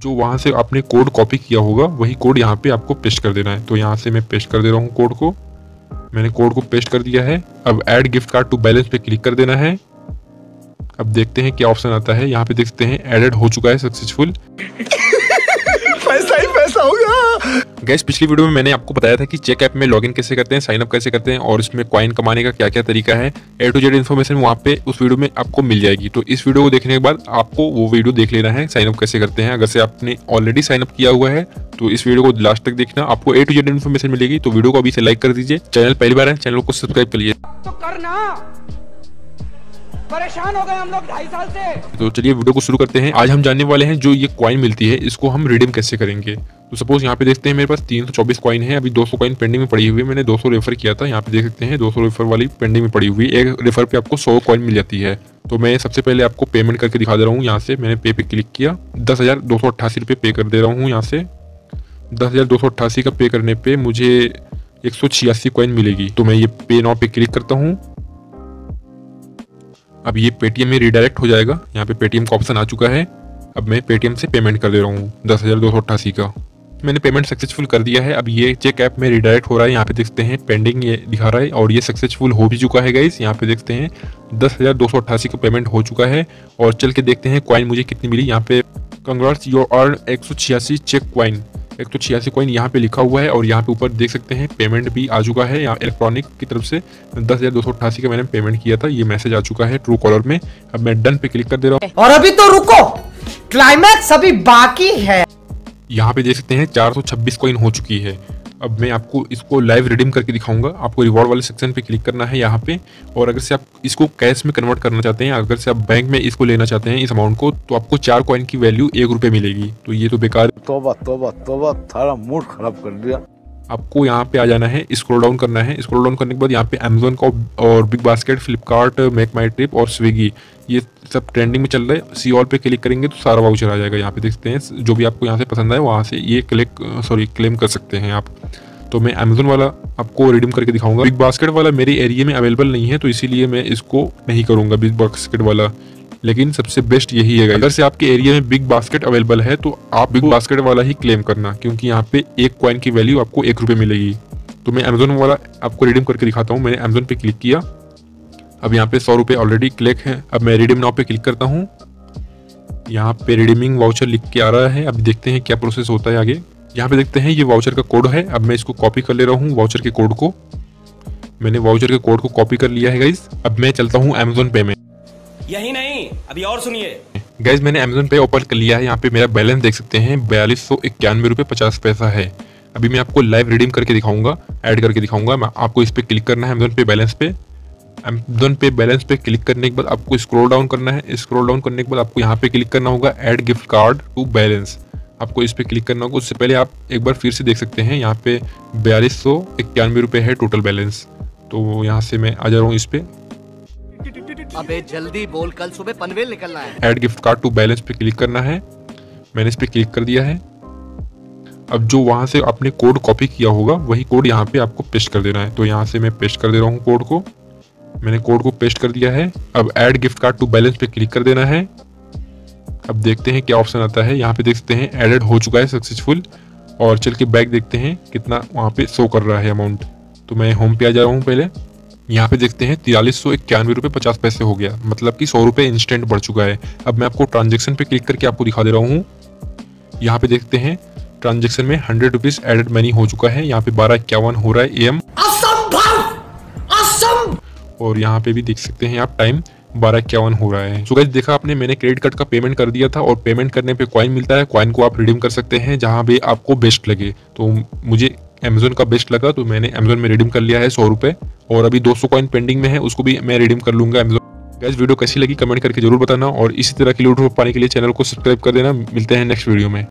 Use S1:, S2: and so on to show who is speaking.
S1: जो वहाँ से आपने कोड कॉपी किया होगा वही कोड यहाँ पे आपको पेस्ट कर देना है। तो यहाँ से मैं पेस्ट कर दे रहा हूँ कोड को। मैंने कोड को पेस्ट कर दिया है। अब add gift card to balance पे क्लिक कर देना है। अब देखते हैं क्या ऑप्शन आता है। यहाँ पे देख सकते हैं एडेड हो चुका है सक्सेसफुल।
S2: पैसा ही पैसा होगा।
S1: गाइस पिछली वीडियो में मैंने आपको बताया था कि चेक ऐप में लॉगिन कैसे करते हैं, साइन अप कैसे करते हैं और इसमें कॉइन कमाने का क्या क्या तरीका है। A to Z इन्फॉर्मेशन वहाँ पे उस वीडियो में आपको मिल जाएगी। तो इस वीडियो को देखने के बाद आपको वो वीडियो देख लेना है साइन अप कैसे करते हैं। अगर से आपने ऑलरेडी साइन अप किया हुआ है तो इस वीडियो को लास्ट तक देखना, आपको A to Z इन्फॉर्मेशन मिलेगी। तो वीडियो को अभी से लाइक कर दीजिए। चैनल पहली बार है, चैनल को सब्सक्राइब करिए।
S3: तो करना, परेशान हो गए हम लोग 2.5 साल से।
S1: तो चलिए वीडियो को शुरू करते हैं। आज हम जानने वाले हैं जो ये कॉइन मिलती है इसको हम रिडीम कैसे करेंगे। तो सपोज यहाँ पे देखते हैं मेरे पास 324 कॉइन है। अभी 200 कॉइन पेंडिंग में पड़ी हुई है। मैंने 200 रेफर किया था। यहाँ पे देख सकते हैं 200 रेफर वाली पेंडिंग में पड़ी हुई है। एक रेफर पे आपको 100 कॉइन मिल जाती है। तो मैं सबसे पहले आपको पेमेंट करके दिखा दे रहा हूँ। यहाँ से मैंने पे पे क्लिक किया, 10,288 रुपये पे कर दे रहा हूँ। यहाँ से 10,288 का पे करने पे मुझे 186 कॉइन मिलेगी। तो मैं ये पे नाउ पे क्लिक करता हूँ। अब ये पेटीएम में रिडायरेक्ट हो जाएगा। यहाँ पे पेटीएम का ऑप्शन आ चुका है। अब मैं पेटीएम से पेमेंट कर दे रहा हूँ 10,288 का। मैंने पेमेंट सक्सेसफुल कर दिया है। अब ये चेक ऐप में रिडायरेक्ट हो रहा है। यहाँ पे देखते हैं पेंडिंग ये दिखा रहा है और ये सक्सेसफुल हो भी चुका है गाइस। यहाँ पे देखते हैं 10,288 का पेमेंट हो चुका है। और चल के देखते हैं कॉइन मुझे कितनी मिली। यहाँ पे congrats your earn 186 check coin, 186 coin यहाँ पे लिखा हुआ है। और यहाँ पे ऊपर देख सकते हैं पेमेंट भी आ चुका है। यहाँ इलेक्ट्रॉनिक की तरफ से 10,288 का मैंने पेमेंट किया था। ये मैसेज आ चुका है ट्रू कॉलर में। अब मैं डन पे क्लिक कर दे रहा हूँ।
S3: और अभी तो रुको, क्लाइमैक्स अभी बाकी है।
S1: यहाँ पे देख सकते हैं 426 कॉइन हो चुकी है। अब मैं आपको इसको लाइव रिडीम करके दिखाऊंगा। आपको रिवॉर्ड वाले सेक्शन पे क्लिक करना है यहाँ पे। और अगर से आप इसको कैश में कन्वर्ट करना चाहते हैं, अगर से आप बैंक में इसको लेना चाहते हैं इस अमाउंट को, तो आपको 4 कॉइन की वैल्यू 1 रुपये मिलेगी। तो ये तो बेकार।
S2: तोबा तोबा तोबा, थारा मूड खराब कर दिया।
S1: आपको यहाँ पे आ जाना है, स्क्रॉल डाउन करना है। स्क्रॉल डाउन करने के बाद यहाँ पे अमेजोन का और Big Basket, Flipkart, Make My Trip और स्विगी ये सब ट्रेंडिंग में चल रहा है। सी ऑल पे क्लिक करेंगे तो सारा वाउचर आ जाएगा। यहाँ पे देखते हैं जो भी आपको यहाँ से पसंद आए वहाँ से ये क्लेम कर सकते हैं आप। तो मैं अमेजोन वाला आपको रिडीम करके दिखाऊंगा। बिग बास्केट वाला मेरे एरिया में अवेलेबल नहीं है तो इसीलिए मैं इसको नहीं करूँगा बिग बास्केट वाला। लेकिन सबसे बेस्ट यही है। अगर से आपके एरिया में बिग बास्केट अवेलेबल है तो आप बिग बास्केट वाला ही क्लेम करना, क्योंकि यहाँ पे 1 कॉइन की वैल्यू आपको 1 रुपये मिलेगी। तो मैं अमेजोन वाला आपको रिडीम करके दिखाता हूँ। मैंने अमेजोन पे क्लिक किया। अब यहाँ पे 100 रुपये ऑलरेडी क्लिक है। अब मैं रिडीम नाउ पे क्लिक करता हूँ। यहाँ पे रिडीमिंग वाउचर लिख के आ रहा है। अब देखते हैं क्या प्रोसेस होता है आगे। यहाँ पे देखते हैं ये वाउचर का कोड है। अब मैं इसको कॉपी कर ले रहा हूँ वाउचर के कोड को। मैंने वाउचर के कोड को कॉपी कर लिया है गाइस। अब मैं चलता हूँ अमेजोन पे में।
S4: यही नहीं, अभी और सुनिए
S1: गाइस, मैंने अमेजोन पे ओपन कर लिया है। यहाँ पे मेरा बैलेंस देख सकते हैं 4291 रुपये 50 पैसा है। अभी मैं आपको लाइव रिडीम करके दिखाऊंगा, ऐड करके दिखाऊंगा। मैं आपको इस पे क्लिक करना है अमेजोन पे बैलेंस पे। अमेजोन पे बैलेंस पे क्लिक करने के बाद आपको स्क्रॉल डाउन करना है। स्क्रॉल डाउन करने के बाद आपको यहाँ पे क्लिक करना होगा add gift card to balance. आपको इस पे क्लिक करना होगा। उससे पहले आप एक बार फिर से देख सकते हैं यहाँ पे 4291 रुपये है टोटल बैलेंस। तो यहाँ से मैं आ जा रहा हूँ इस पे।
S5: अबे जल्दी बोल, कल सुबह पनवेल निकलना है।
S1: Add gift card to balance पे क्लिक करना है। मैंने इस पे क्लिक कर दिया है। अब जो वहाँ से आपने कोड कॉपी किया होगा वही कोड यहाँ पे आपको पेस्ट कर देना है। तो यहाँ से मैं पेस्ट कर दे रहा हूँ कोड को। मैंने कोड को पेस्ट कर दिया है। अब add gift card to balance पे क्लिक कर देना है। अब देखते हैं क्या ऑप्शन आता है। यहाँ पे देखते हैं एडेड हो चुका है सक्सेसफुल। और चल के बैक देखते हैं कितना वहाँ पे शो कर रहा है अमाउंट। तो मैं होम पे आ जा रहा हूँ पहले। यहाँ पे देखते हैं 4391 रुपये 50 पैसे हो गया, मतलब कि 100 रुपये इंस्टेंट बढ़ चुका है। अब मैं आपको ट्रांजेक्शन पे क्लिक करके आपको दिखा दे रहा हूँ। यहाँ पे देखते हैं ट्रांजेक्शन में 100 रुपीज एडेड मनी हो चुका है। यहाँ पे 12:51 हो रहा है AM। और यहाँ पे भी देख सकते हैं आप टाइम 12:51 हो रहा है। सो गाइस, देखा आपने, मैंने क्रेडिट कार्ड का पेमेंट कर दिया था और पेमेंट करने पे कॉइन मिलता है। कॉइन को आप रिडीम कर सकते हैं जहाँ भी आपको बेस्ट लगे। तो मुझे अमेजोन का बेस्ट लगा तो मैंने अमेजोन में रिडीम कर लिया है 100 रुपये। और अभी 200 कॉइन पेंडिंग में है, उसको भी मैं रिडीम कर लूंगा अमेजोन। गाइस, वीडियो कैसी लगी कमेंट करके जरूर बताना और इसी तरह की लूट पाने के लिए चैनल को सब्सक्राइब कर देना। मिलते हैं नेक्स्ट वीडियो में।